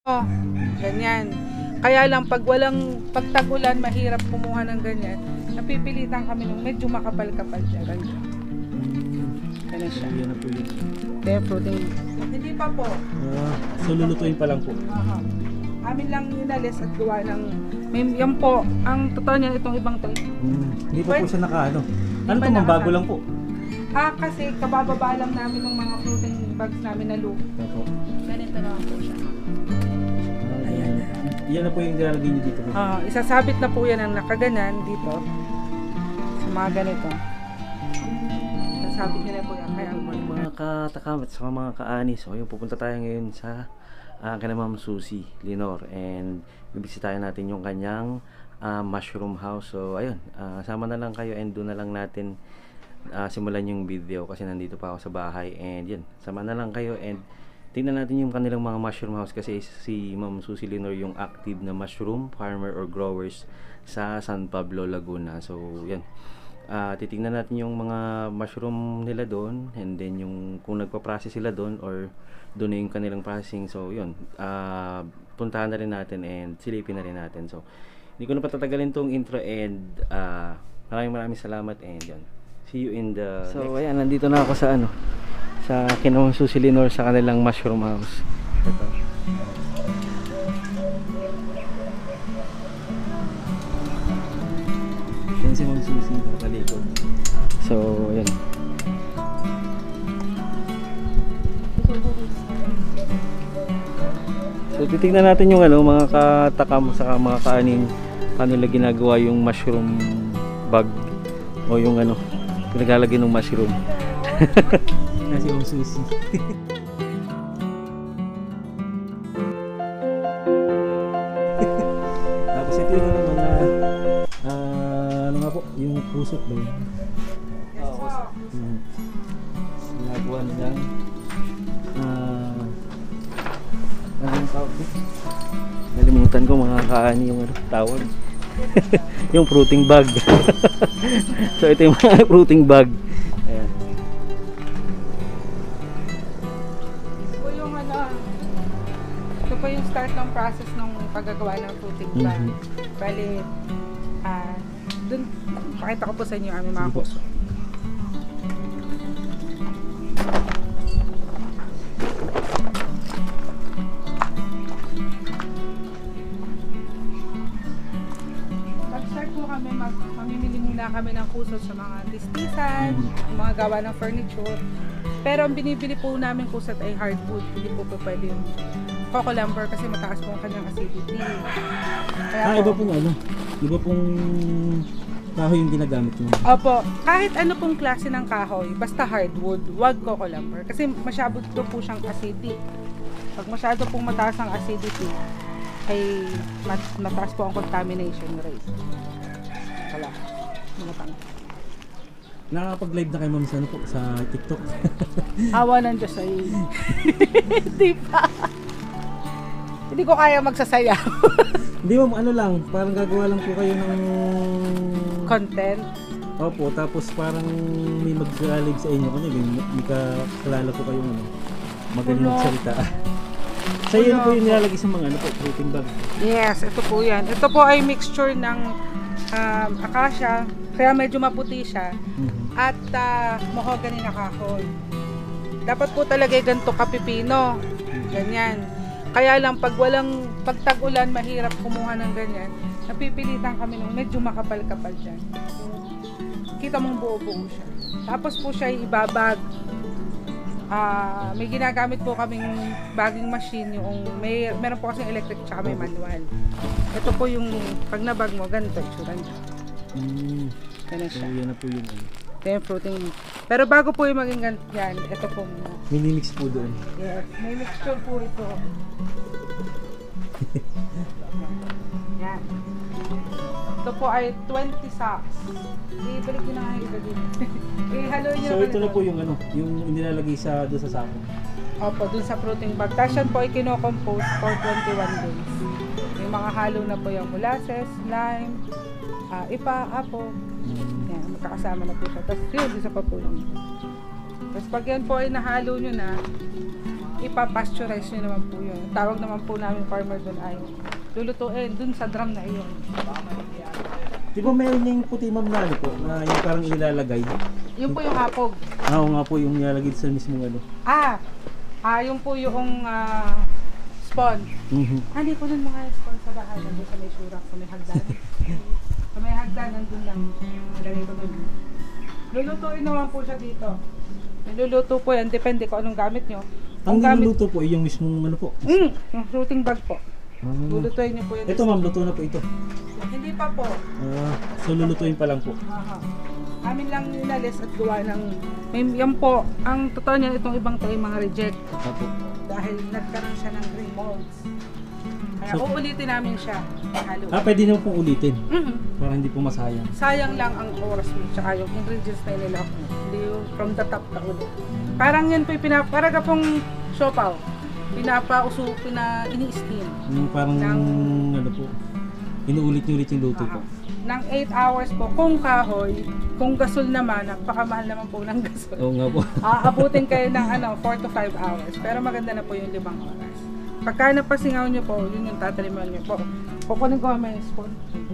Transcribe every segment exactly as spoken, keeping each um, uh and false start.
Oh, ganyan. Kaya lang pag walang pagtagulan, mahirap kumuha ng ganyan. Napipilitan kami ng medyo makapal-kapal siya. Ganyan. Ganyan siya. Yan na po yun. Kaya protein. Hindi pa po. Ah, so lulutuin pa lang po. Aha. Amin lang inalis at gawa ng may, yan po, ang totoo niyan itong ibang to. Hmm. Hindi pa po siya naka ano. Ano pa to, naka- mabago lang po. Ah, kasi kabababa lang namin ng mga protein bags namin na loop. Opo. Ganito naman po siya. Ah, yan. Yan na po yung nilalagay niyo dito. Ah, isasabit na po yan ang nakaganan dito. Sa mga ganito. Isasabit niyo na po yan. Kaya Mga katakam at saka mga kaani. So yung pupunta tayo ngayon sa uh, kay Ma'am Susie Linor, and bibisitahin natin yung kanyang uh, mushroom house. So ayun, uh, sama na lang kayo and doon na lang natin uh, simulan yung video kasi nandito pa ako sa bahay. And yun, sama na lang kayo and tingnan natin yung kanilang mga mushroom house kasi si Ma'am Susie Linor yung active na mushroom farmer or growers sa San Pablo, Laguna. So yan, uh, titingnan natin yung mga mushroom nila doon, and then yung kung nagpa-process sila doon or doon na yung kanilang processing. So yun, uh, puntahan na rin natin and silipin na rin natin. So hindi ko na patatagalin tong intro, and uh, maraming maraming salamat, and yun, see you in the so next. Ayan, nandito na ako sa ano, sa kina Ma'am Susie Linor sa kanilang mushroom house. Ito. Yan si Ma'am Susie nakalikod. So ayan. So titingnan natin yung ano, mga katakam sa mga kaaning ano nila ginagawa yung mushroom bag o yung ano pinagalagay ng mushroom. Kasi yung susi. Tapos ito yung ano, mga uh, ano nga po, yung pusot ba yun? Oo, pusot. Hmm. Ginagawa nilang uh, ano yung tawag ko? Nalimutan ko mga kaani yung ano, tawag. Yung fruiting bag. So ito yung mga fruiting bag. Ayan. ito po yung ano, ito po yung start ng process ng paggagawa ng fruiting bag. Mm-hmm. Bali, ah, dun, pakita ko po sa inyo ang aming mga Sige po. puso. Mag-start po kami, mag, mamimili muna kami ng kusot sa mga distisan, yung mga gawa ng furniture. Pero ang binibili po namin kusot ay hardwood, hindi po po pwede yung coco lumber kasi mataas po ang kanyang acidity. Kaya Ah, po, iba pong ano? Iba pong kahoy yung ginagamit nyo? Opo, kahit ano pong klase ng kahoy, basta hardwood, wag coco lumber. Kasi masyado po siyang acidic. Pag masyado pong mataas ang acidity, ay mat mataas po ang contamination rate. Wala. Matang. Nakakapag-live na kayo ma'am sa, ano po, sa TikTok? Awa ng Diyos ay hindi pa. Hindi ko kaya magsasayaw. Hindi ma'am, ano lang, parang gagawa lang po kayo ng Content. opo, tapos parang may mag-live sa inyo kasi may, may kakalala po kayong ano, magaling Wala. magsalita. Sa iyo po yung nilalagay sa mga ano po, fruiting bag. Yes, ito po yan. Ito po ay mixture ng um, acacia, kaya medyo maputi siya. Mm-hmm. At uh, mahogany na kahoy. Dapat po talaga ganito kapipino. Ganyan. Kaya lang pag walang pagtagulan, mahirap kumuha ng ganyan. Napipilitan kami ng medyo makapal-kapal dyan. Kita mong buo-buo siya. Tapos po siya ibabag. Uh, may ginagamit po kaming bagging machine, yung may meron po kasing electric tsaka may manual. Ito po yung pag nabag mo, ganito itsura niya. Mm. Ganun So siya. yan na po yung ano. Ito yung fruiting. Pero bago po yung maging ganito yan, ito po muna. Minimix po doon. Yes, may mixture po ito. Yan. Ito po ay twenty sacks. Ibalik nyo na nga yung iba dito. Ihalo nyo So na ito na po yung ano, yung nilalagay sa doon sa sako. Opo, dun sa fruiting bag. Tapos yan po ay kino-compose for twenty-one days. May mga halo na po yung molasses, lime, uh, ipa, apo. Mm. Yan, magkakasama na po siya. Tapos yun, isa pa po yun. Tapos pag yan po ay nahalo nyo na, ipapasteurize nyo naman po yun. Tawag naman po namin farmer doon ay lulutuin doon sa drum na iyon. Di ba meron yung puti ma'am na ano po, na yung parang ilalagay? Yun po yung hapog. Ah, oo nga po yung nilalagay sa mismong ano. Ah, ah yun po yung ah, spawn. Mhm. Ah, hindi po dun mga spawn sa bahay. Nandun sa may surak, sa may hagdan. Sa may hagdan, nandun lang. Nalagay ko dun. Lulutuin naman po siya dito. Niluluto po yan, depende kung anong gamit nyo. Ang gamit, niluluto po ay yung mismong ano po. mm, yung fruiting bag po. Ah. Lulutuin nyo po yan. Ito ma'am, luto na po ito. Hindi pa po. Ah, so lulutuin pa lang po. Aha. Amin lang inalis at gawa ng, may, yan po, ang totoo niyan, itong ibang tayo mga reject. Apo. Dahil nagkaroon siya ng green molds. Kaya So- uulitin namin siya. Halo. Ah, pwede naman pong ulitin. Mhm. Para hindi po masayang. Sayang lang ang oras mo, tsaka yung ingredients na nila ko. Hindi yung from the top ka ulit. Parang yan po yung pinap... Parang ka pong siopaw. Pinapauso, pina, ini-steam. Yung parang Ng- ano po, inuulit-ulit yung luto po. Ng eight hours po, kung kahoy, kung gasol naman, napakamahal naman po ng gasol. Oo nga po. Aabutin kayo ng ano, four to five hours. Pero maganda na po yung limang oras. Pagka napasingaw nyo po, yun yung tataliman nyo po. Kukunin ko may spoon.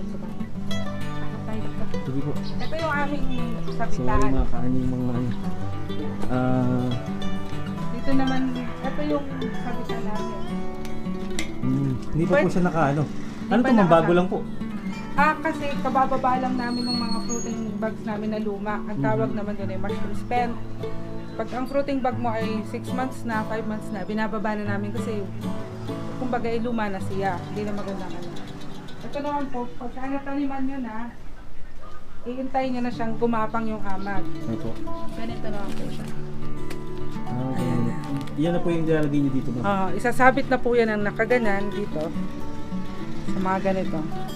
Sige po. Ito yung aming So, sabitan. yung mga kaani, yung mga ano. Ah, Dito naman, ito yung sabitan namin. mm, hindi pa po Pwede- siya naka ano. Ano pa to ma'am, bago naka- lang po. Ah, kasi kabababa lang namin ng mga fruiting bags namin na luma. Ang tawag naman doon ay mushroom spent. Pag ang fruiting bag mo ay six months na, five months na, binababa na namin kasi kumbaga ay luma na siya. Hindi na maganda ano. Ito naman po, pagka nataniman nyo na, iintay nyo na siyang gumapang yung amag. Ano po. Ganito naman po siya. Ah, ganyan. Yan na po yung nilalagay niyo dito ma'am. Ah, isasabit na po yan ang nakaganan dito sa mga ganito.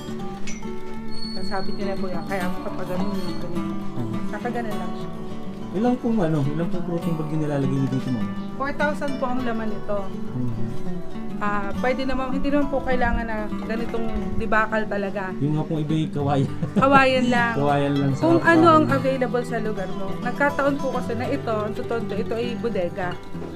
Isasabit nyo na po yan. Kaya kapag ganun yung ganyan. Mhm. Nakaganan lang siya. Ilang pong ano, ilang pong protein bag yung nilalagay niyo dito ma'am? four thousand po ang laman nito. Mhm. Ah, pwede naman, hindi naman po kailangan na ganitong dibakal talaga. Yung nga pong iba yung kawayan. Kawayan lang. Kawayan lang sa Kung ano ang farm. available sa lugar mo. Nagkataon po kasi na ito, ang totoo nito, ito ay bodega.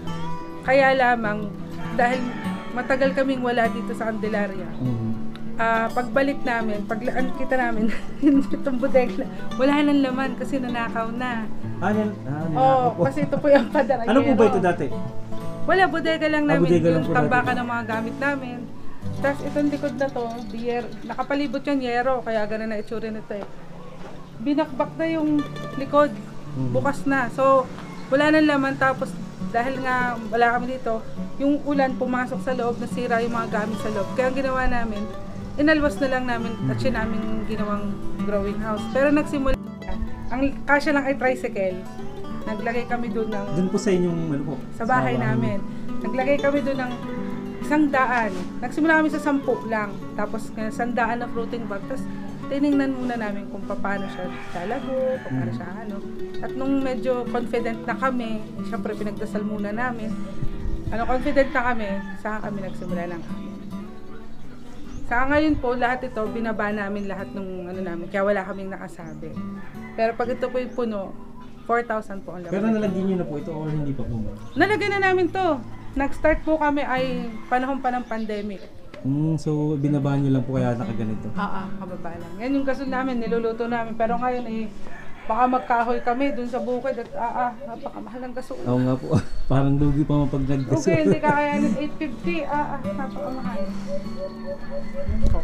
Kaya lamang, dahil matagal kaming wala dito sa Candelaria, Mhm. ah, pagbalik namin, paglaan kita namin, itong bodega, wala nang laman kasi nanakaw na. Ah, yan. Ah, Oo, oh, po. kasi ito po yung padaragero. Ano po ba ito dati? Wala, bodega lang Ah, namin, bodega lang yung po tambakan natin. ng mga gamit namin. Tapos itong likod na to, biyer, nakapalibot yung yero, kaya ganun na itsura nito eh. Binakbak na yung likod, Mhm. bukas na. So, wala nang laman, tapos dahil nga wala kami dito, yung ulan pumasok sa loob, nasira yung mga gamit sa loob. Kaya ang ginawa namin, inalwas na lang namin at siya namin ginawang growing house. Pero nagsimula, ang kasya lang ay tricycle. Naglagay kami doon ng Doon po sa inyong ano po? sa bahay namin. Naglagay kami doon ng isang daan. Nagsimula kami sa sampu lang. Tapos uh, isang daan na fruiting bag. Tapos tinignan muna namin kung paano siya lalago, kung paano siya ano. At nung medyo confident na kami, syempre pinagdasal muna namin. Ano, confident na kami, saka kami nagsimula lang kami. Sa ngayon po, lahat ito, binaba namin lahat ng ano namin, kaya wala kaming nakasabi. Pero pag ito po yung puno, four thousand po ang laman. Pero nalagyan niyo na po ito or hindi pa po ma'am? Nalagyan na namin to. Nag-start po kami ay panahon pa ng pandemic. Mm, so binabaan niyo lang po kaya nakaganito? Oo, kababa lang. Yan yung gasol namin, niluluto namin. Pero ngayon eh, baka magkahoy kami dun sa bukid at ah, ah, napakamahal ng gasol. Oo nga po. Parang lugi pa mapag naggasol. Okay, hindi kakayanin eight fifty. Ah, ah, napakamahal. So,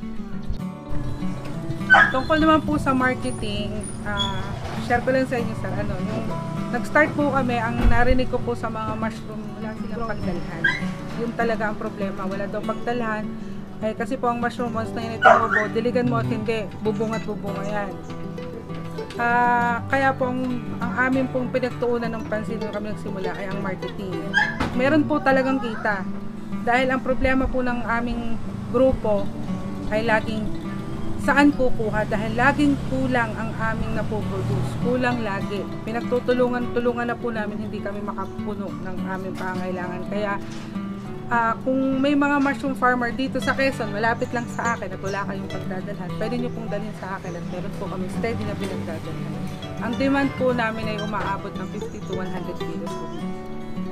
tungkol naman po sa marketing, ah, share ko lang sa inyo sir, ano, yung nag-start po kami, ang narinig ko po sa mga mushroom, wala silang pagdalhan. Yun talaga ang problema, wala daw pagdalhan. Eh, kasi po ang mushroom, once na yun itinubo, diligan mo at hindi, bubong at bubunga yan. Ah, kaya po ang, ang amin pong pinagtuunan ng pansin nung kami nagsimula ay ang marketing. Meron po talagang kita. Dahil ang problema po ng aming grupo ay laging saan kukuha dahil laging kulang ang aming napoproduce. Kulang lagi. Pinagtutulungan-tulungan na po namin, hindi kami makapuno ng aming pangailangan. Kaya ah, kung may mga mushroom farmer dito sa Quezon, malapit lang sa akin at wala kayong pagdadalhan, pwede nyo pong dalhin sa akin at meron po kami steady na pinagdadalhan. Ang demand po namin ay umaabot ng fifty to one hundred kilos po.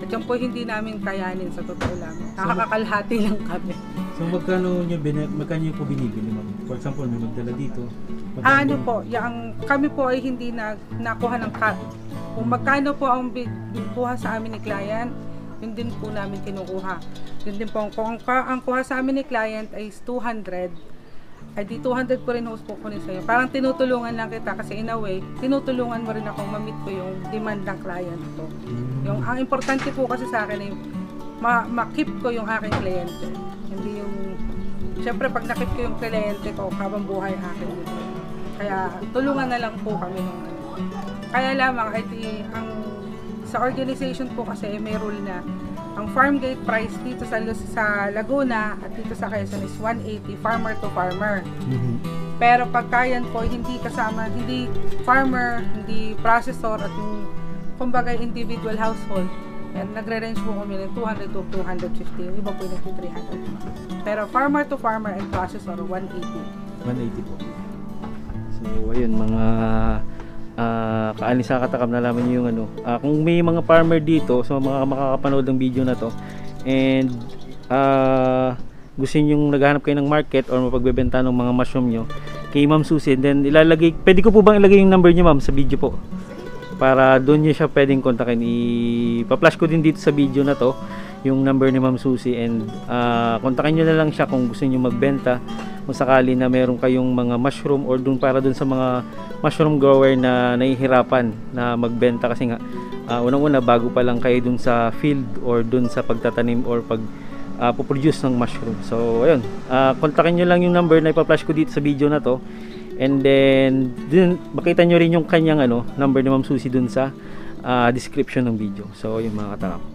At yan po hindi namin kayanin sa totoo lang. Nakakakalhati lang kami. So magkano niyo bine, magkano niyo po binibili, ma'am? For example, may magdala dito. magkano- Ah, ano po, yung, kami po ay hindi na, nakuha ng cut. Kung magkano po ang bi- kuha sa amin ni client, yun din po namin kinukuha. Yun din po, kung ang, ka- ang kuha sa amin ni client ay two hundred, ay di two hundred ko rin host po kunin sa'yo. Parang tinutulungan lang kita kasi in a way, tinutulungan mo rin akong ma-meet ko yung demand ng client ko. Yung, ang importante po kasi sa akin ay ma- ma-keep ko yung aking kliyente. Hindi yung, syempre pag na-keep ko yung kliyente ko, habang buhay akin dito. Kaya tulungan na lang po kami ng ano. Kaya lamang, ay di, ang, sa organization po kasi may rule na ang farm gate price dito sa Luz- sa Laguna at dito sa Quezon is one eighty farmer to farmer. Mhm. Pero pagka yan po hindi kasama, hindi farmer, hindi processor at yung kumbaga individual household, yan, nagre-range po kami ng two hundred to two fifty, yung iba po yung three hundred. Pero farmer to farmer and processor, one eighty. one eighty po. So ayun mga uh, kaanis sa katakam na namin yung ano, ah, kung may mga farmer dito, so mga makakapanood ng video na to and ah, gusto niyo yung naghahanap kayo ng market or mapagbebenta ng mga mushroom nyo kay Ma'am Susie, then ilalagay, pwede ko po bang ilagay yung number niyo ma'am sa video po para doon niyo siya pwedeng kontakin. I-flash ko din dito sa video na to yung number ni Ma'am Susie and ah, kontakin niyo na lang siya kung gusto niyo magbenta kung sakali na meron kayong mga mushroom or dun para dun sa mga mushroom grower na nahihirapan na magbenta kasi nga uh, unang-una bago pa lang kayo dun sa field or dun sa pagtatanim or pag uh, puproduce ng mushroom. So ayun, uh, kontakin nyo lang yung number na ipa-flash ko dito sa video na to and then dun, makita nyo rin yung kanyang ano, number ni Ma'am Susie dun sa uh, description ng video. So yun mga katakap.